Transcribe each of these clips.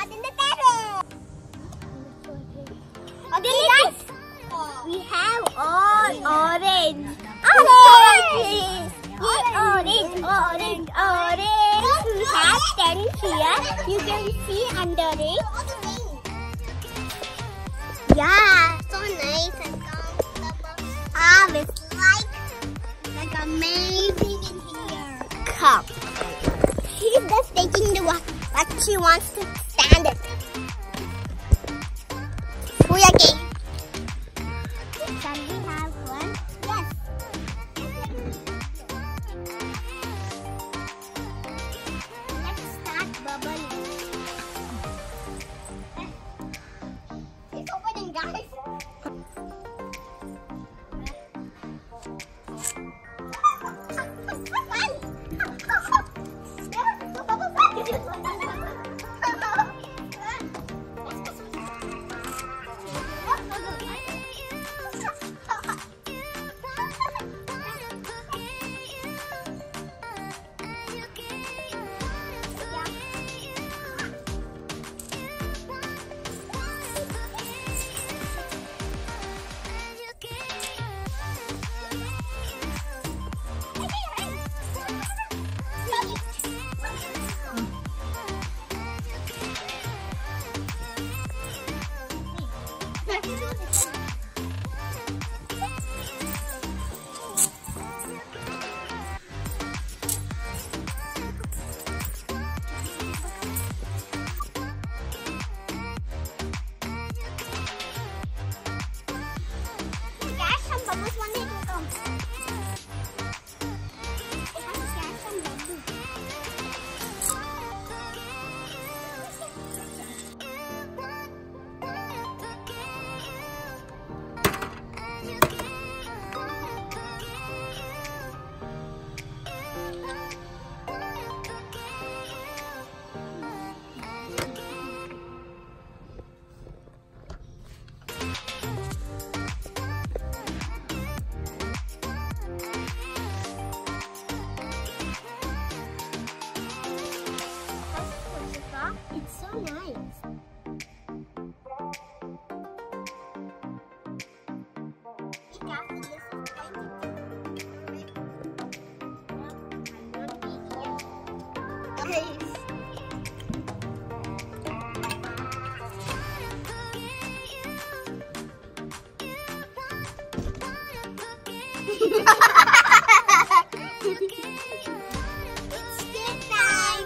got in the terrace. Okay, guys. We have all orange. Orange. Orange. We have Terrace here. You can see under it. Yeah, so nice and comfortable. It's like amazing in here. Come. She's just taking the what she wants to stand it. Booyah game. Shall we have one? Yes. Let's start bubbling. It's opening, guys. It's so nice. It's game time.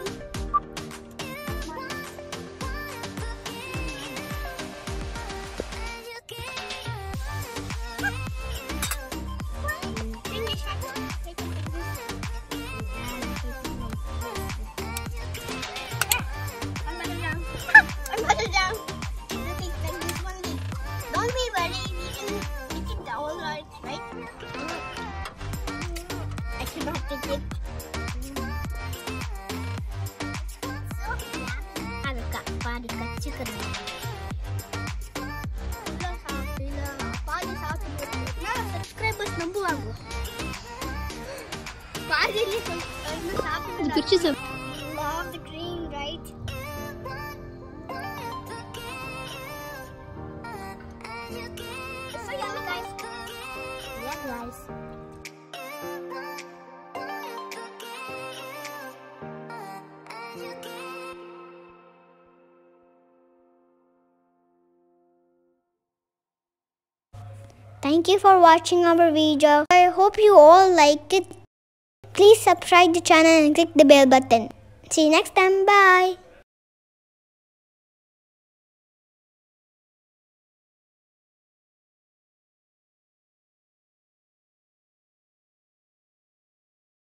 Don't be worried, we can make it down right? I cannot take it. So yummy. Paadi kacchi karna. Paadi saatu na subscribers nambu agu. Paadi li saatu. Love the green, right? It's so yummy, guys. Yeah, guys. Thank you for watching our video. I hope you all like it. Please subscribe the channel and click the bell button. See you next time. Bye.